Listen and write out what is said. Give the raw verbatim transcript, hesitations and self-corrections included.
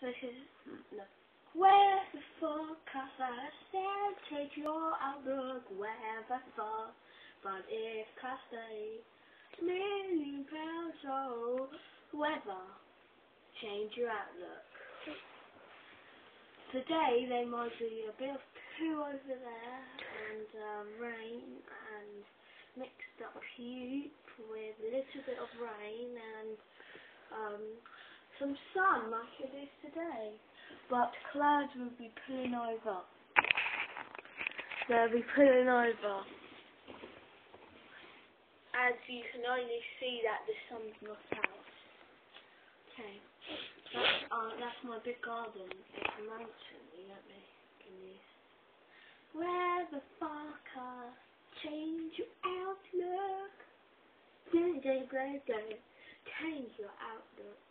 This is no. Where the forecast I said change your outlook wherever far, but if cast a million pounds so weather change your outlook. Today there might be a bit of poo over there and um, rain and mixed up heat with a little bit of rain and um, some sun like it is today, but clouds will be pulling over. They'll be pulling over. As you can only see that the sun's not out. Okay, that's, uh, that's my big garden. It's a mountain, you let me in this. Where the forecast change your outlook. Change your outlook.